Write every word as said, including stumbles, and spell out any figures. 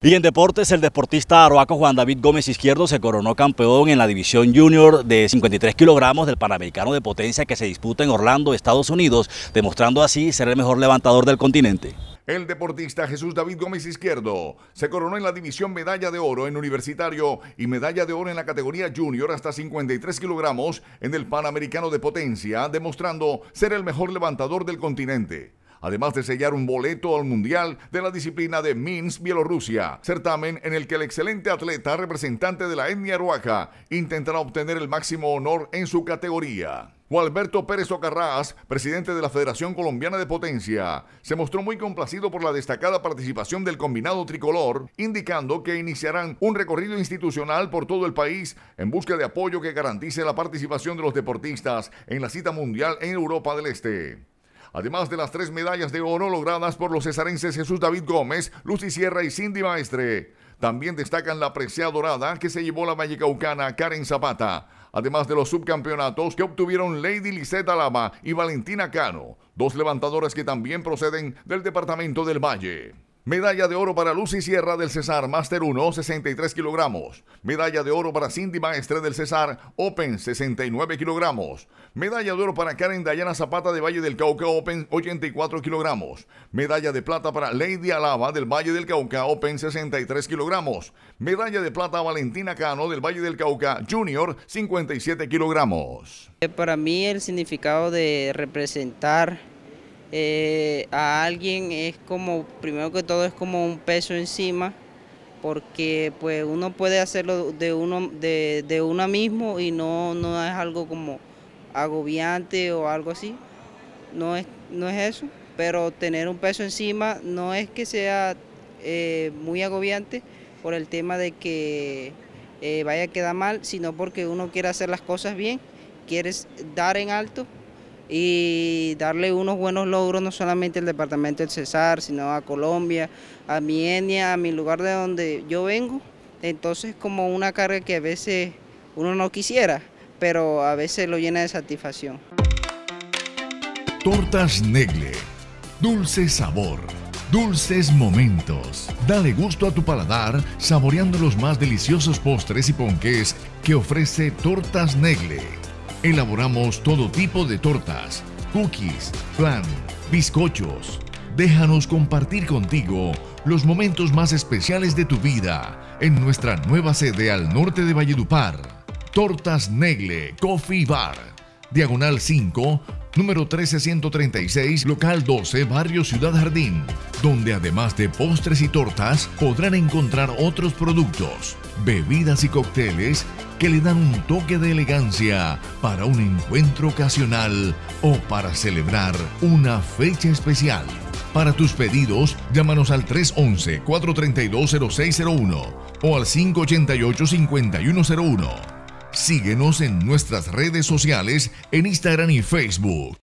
Y en deportes, el deportista aroaco Juan David Gómez Izquierdo se coronó campeón en la división junior de cincuenta y tres kilogramos del Panamericano de Potencia que se disputa en Orlando, Estados Unidos, demostrando así ser el mejor levantador del continente. El deportista Jesús David Gómez Izquierdo se coronó en la división medalla de oro en universitario y medalla de oro en la categoría junior hasta cincuenta y tres kilogramos en el Panamericano de Potencia, demostrando ser el mejor levantador del continente. Además de sellar un boleto al Mundial de la disciplina de Minsk, Bielorrusia, certamen en el que el excelente atleta representante de la etnia aroaca intentará obtener el máximo honor en su categoría. Gualberto Pérez Ocarrás, presidente de la Federación Colombiana de Potencia, se mostró muy complacido por la destacada participación del combinado tricolor, indicando que iniciarán un recorrido institucional por todo el país en busca de apoyo que garantice la participación de los deportistas en la cita mundial en Europa del Este. Además de las tres medallas de oro logradas por los cesarenses Jesús David Gómez, Lucy Sierra y Cindy Maestre, también destacan la presea dorada que se llevó la vallecaucana Karen Zapata, además de los subcampeonatos que obtuvieron Lady Lisette Alaba y Valentina Cano, dos levantadoras que también proceden del departamento del Valle. Medalla de oro para Lucy Sierra del Cesar Master uno, sesenta y tres kilogramos. Medalla de oro para Cindy Maestre del Cesar Open, sesenta y nueve kilogramos. Medalla de oro para Karen Dayana Zapata de Valle del Cauca Open, ochenta y cuatro kilogramos. Medalla de plata para Lady Alaba del Valle del Cauca Open, sesenta y tres kilogramos. Medalla de plata a Valentina Cano del Valle del Cauca Junior, cincuenta y siete kilogramos. Para mí el significado de representar Eh, a alguien es como, primero que todo es como un peso encima, porque pues uno puede hacerlo de uno de, de uno mismo y no, no es algo como agobiante o algo así, no es, no es eso, pero tener un peso encima no es que sea eh, muy agobiante por el tema de que eh, vaya a quedar mal, sino porque uno quiere hacer las cosas bien, quieres dar en alto y darle unos buenos logros no solamente al departamento del Cesar, sino a Colombia, a mi etnia, a mi lugar de donde yo vengo. Entonces como una carga que a veces uno no quisiera, pero a veces lo llena de satisfacción. Tortas Negle, dulce sabor, dulces momentos. Dale gusto a tu paladar saboreando los más deliciosos postres y ponqués que ofrece Tortas Negle. Elaboramos todo tipo de tortas, cookies, flan, bizcochos. Déjanos compartir contigo los momentos más especiales de tu vida en nuestra nueva sede al norte de Valledupar. Tortas Negle Coffee Bar, Diagonal cinco, número trece ciento treinta y seis, local doce, barrio Ciudad Jardín, donde además de postres y tortas podrán encontrar otros productos, bebidas y cócteles que le dan un toque de elegancia para un encuentro ocasional o para celebrar una fecha especial. Para tus pedidos, llámanos al tres once, cuatro treinta y dos, cero seis cero uno o al cinco ochenta y ocho, cincuenta y uno cero uno. Síguenos en nuestras redes sociales en Instagram y Facebook.